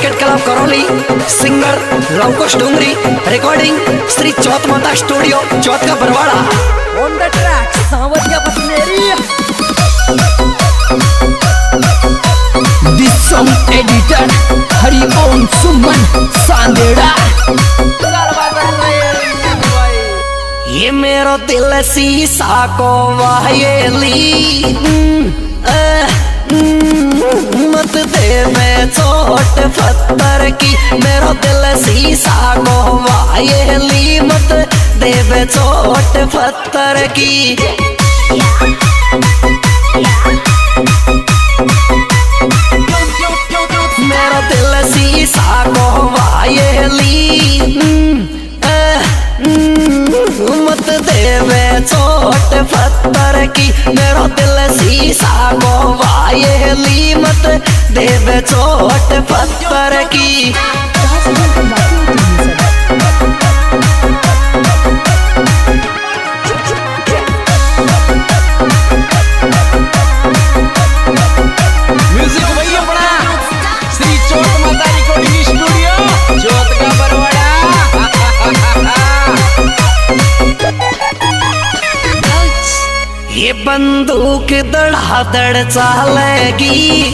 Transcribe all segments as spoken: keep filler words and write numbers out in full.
संगीत कला Karauli, singer Lavkush Doongri, recording Shri Chauth Mata studio Chauth का Barwara. On the track Sanwariya Pasneri. This song editor Hariom Suman Sanderha. ये मेरो दिल शीशा को वायली मत दे मैं चोट पत्थर की, मेरो दिल शीशा को वायली मत दे मैं चोट पत्थर की। मेरो दिल शीशा को वायली मत देवे चोट पत्थर की, मेरो दिल शीशा को वायली मत देवे चोट पत्थर की। म्यूजिक वही अपना श्री चौथ माता रिकॉर्डिंग स्टूडियो चौथ का बरवाड़ा। ये बंदूक धड़ाधड़ चालेगी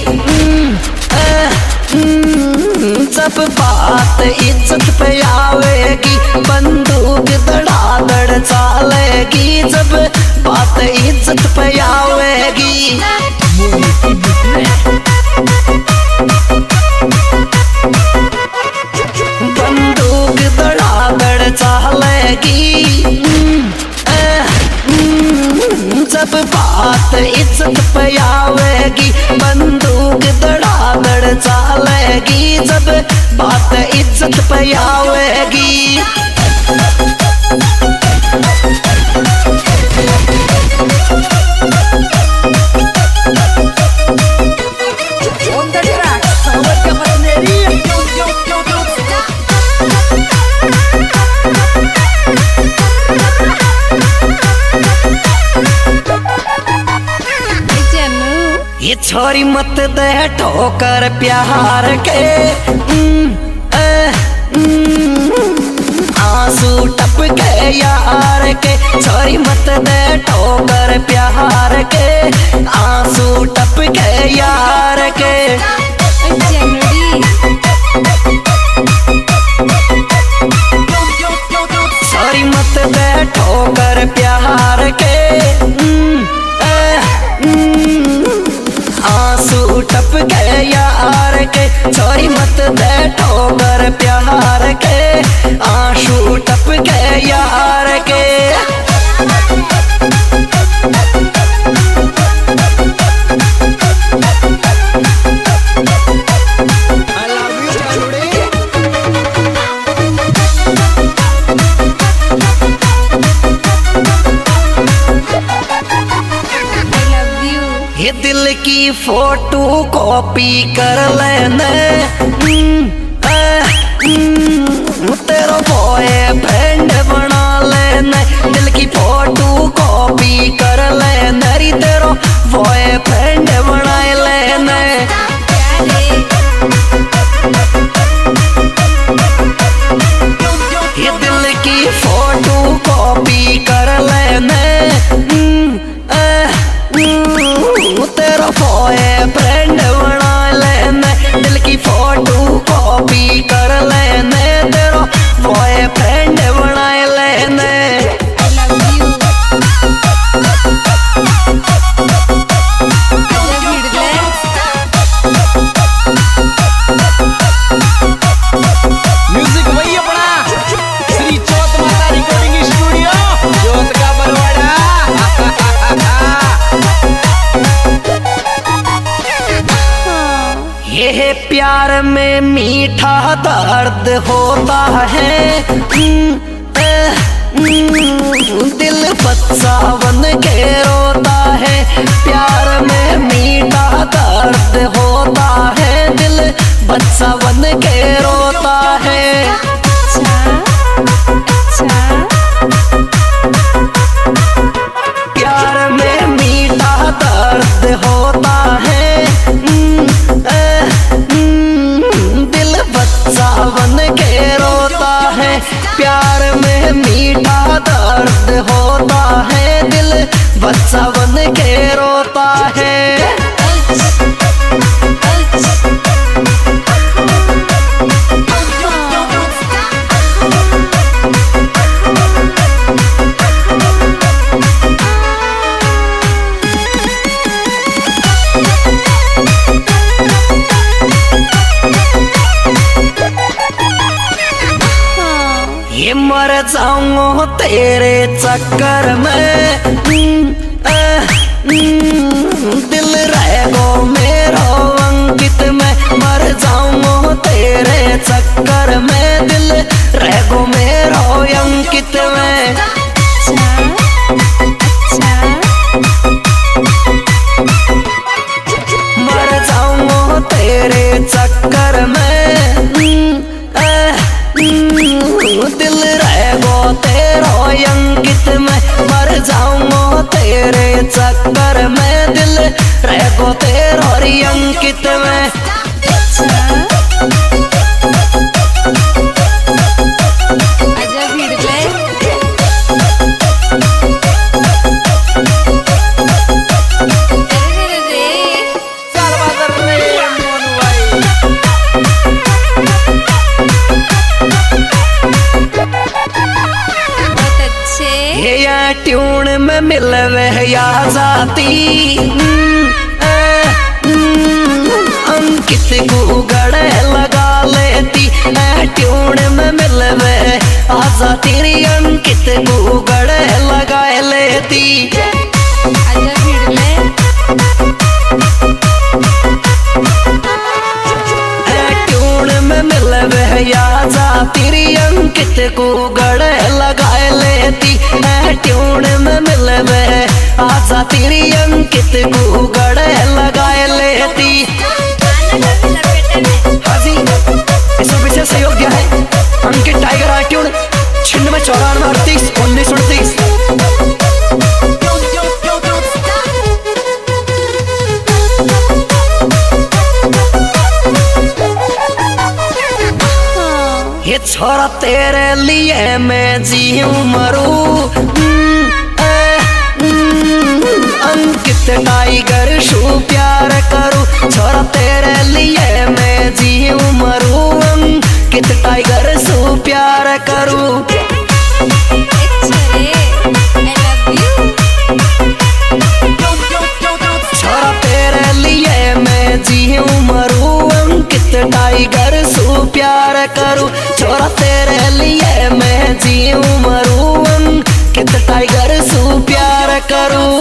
जब बात इज्जत पे आवेगी, बंदूक धड़ाधड़ चालेगी जब बात इज्जत पे आवेगी। बंदूक धड़ाधड़ चालेगी जब बात इज्जत पे आवेगी, बंदूक धड़ाधड़ चालेगी जब बात इज्जत पे आवेगी। On the track Sanwariya Pasneri. ये छोरी मत दे ठोकर प्यार के आंसू टपके यार के, छोरी मत दे ठोकर प्यार के आंसू टपके यार के। छोरी मत दे ठोकर प्यार के आंसू टपके यार के, छोरी मत दे ठोकर प्यार के आंसू टपके यार के। ये दिल की फोटो कॉपी कर लेने तेरा बॉयफ्रेंड बना लेने, दिल की फोटो कॉपी कर लेने री तेरा बॉयफ्रेंड बना लेने। ये दिल की फोटो कॉपी कर लेने तेरा बॉयफ्रेंड बना लेने, दिल की फोटो कॉपी कर लेने तेरा बॉयफ्रेंड बना लेने। म्यूजिक वही अपना श्री चौथ माता रिकॉर्डिंग स्टूडियो चौथ का बरवाड़ा। ये प्यार में मीठा दर्द होता है, दिल बच्चा बन के रोता है। प्यार में मीठा दर्द होता है, दिल बच्चा बन के रोता है। प्यार में मीठा दर्द होता है, दिल रोता है। ये मर जाऊं तेरे चक्कर में, दिल रहेगो मेरा अंकित में। मर जाऊं तेरे चक्कर में, दिल रहेगो मेरा अंकित में। मर जाऊं तेरे चक्कर में, दिल रहेगो तेरा अंकित में। मर जाऊंगा तेरे चक्कर में, दिल रहेगो तेरा अंकित में। ट्यून में मिलवे या जाती, अंकित को गड़े लगा लेती। ट्यून में मिलवे आ जाती, अंकित को गड़े लगा लेती। ट्यून में मिलवे या जाती, अंकित को गड़े लगा लेती। ट्यून में मिलवे आ जाती, अंकित को गड़े लगा लेती। हाँ जी, इसमें पीछे सहयोग दिया है अंकित टाइगर आ ट्यून छिन्नवे चौरानवे अड़तीस उन्नीस उनतीस। ये छोरा तेरे लिए मैं जीऊं मरूं, अंकित टाइगर शू प्यार करूं। छोरा तेरे लिए मैं जीऊं मरूं, अंकित टाइगर शू प्यार करूं। छोरा तेरे लिए मैं जीऊं मरूं, अंकित टाइगर शू प्यार करूं। छोरा तेरे लिए मैं जीऊं मरूं, अंकित टाइगर शू प्यार करूं।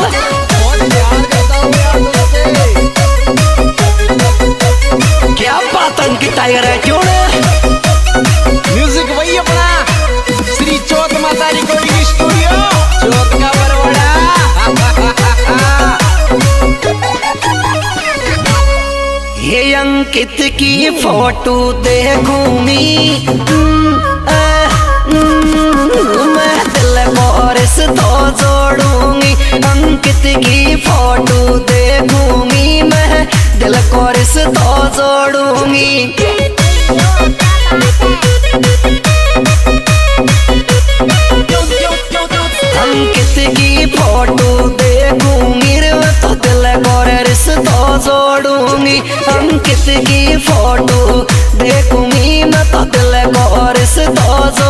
क्या बात अंकित टाइगर है क्यों ने? म्यूजिक वही अपना श्री चौथ माता रिकॉर्डिंग स्टूडियो चौथ का बरवाड़ा। ये अंकित की फोटो देखूंगी मैं, दिल को रिश्ता जोड़ूंगी। अंकित की फोटो देखूंगी मैं, दिल को रिश्ता जोड़ूंगी। अंकित की फोटो देखूंगी तो दिल को रिश्ता जोड़ूंगी। अंकित की फोटो देखूंगी मैं तो दिल को रिश्ता